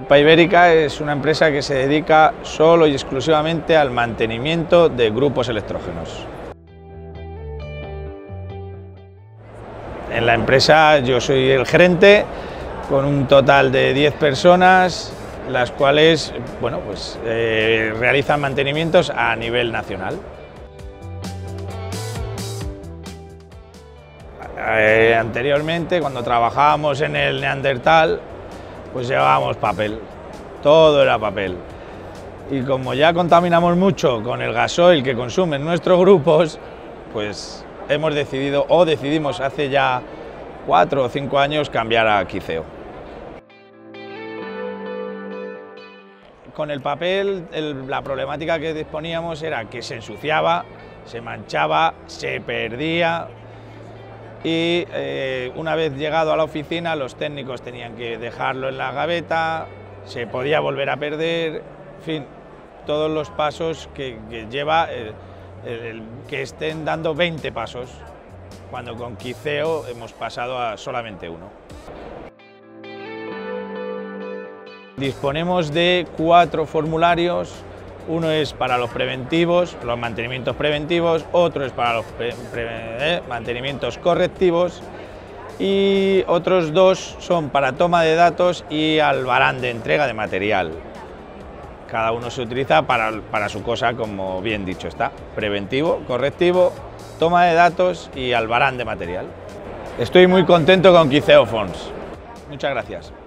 Berpa Ibérica es una empresa que se dedica solo y exclusivamente al mantenimiento de grupos electrógenos. En la empresa yo soy el gerente, con un total de 10 personas, las cuales realizan mantenimientos a nivel nacional. Anteriormente, cuando trabajábamos en el Neandertal, pues llevábamos papel, todo era papel. Y como ya contaminamos mucho con el gasoil que consumen nuestros grupos, pues decidimos hace ya 4 o 5 años cambiar a Kizeo. Con el papel, la problemática que disponíamos era que se ensuciaba, se manchaba, se perdía. Y una vez llegado a la oficina, los técnicos tenían que dejarlo en la gaveta, se podía volver a perder, en fin, todos los pasos que lleva que estén dando 20 pasos, cuando con Kizeo hemos pasado a solamente uno. Disponemos de 4 formularios. Uno es para los preventivos, los mantenimientos preventivos, otro es para los mantenimientos correctivos y otros 2 son para toma de datos y albarán de entrega de material. Cada uno se utiliza para su cosa, como bien dicho está: preventivo, correctivo, toma de datos y albarán de material. Estoy muy contento con Kizeo Forms. Muchas gracias.